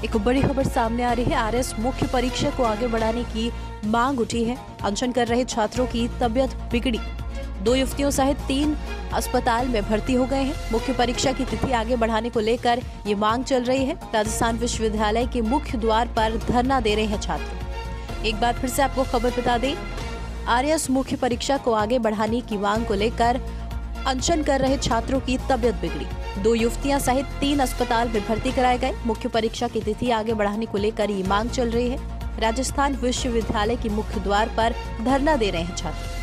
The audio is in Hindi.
एक बड़ी खबर सामने आ रही है। आरएस मुख्य परीक्षा को आगे बढ़ाने की मांग उठी है। अनशन कर रहे छात्रों की तबीयत बिगड़ी। 2 युवतियों सहित 3 अस्पताल में भर्ती हो गए हैं। मुख्य परीक्षा की तिथि आगे बढ़ाने को लेकर ये मांग चल रही है। राजस्थान विश्वविद्यालय के मुख्य द्वार पर धरना दे रहे हैं छात्र। एक बार फिर से आपको खबर बता दें, आरएस मुख्य परीक्षा को आगे बढ़ाने की मांग को लेकर अनशन कर रहे छात्रों की तबीयत बिगड़ी। 2 युवतियां सहित 3 अस्पताल में भर्ती कराए गए। मुख्य परीक्षा की तिथि आगे बढ़ाने को लेकर ये मांग चल रही है। राजस्थान विश्वविद्यालय के मुख्य द्वार पर धरना दे रहे हैं छात्र।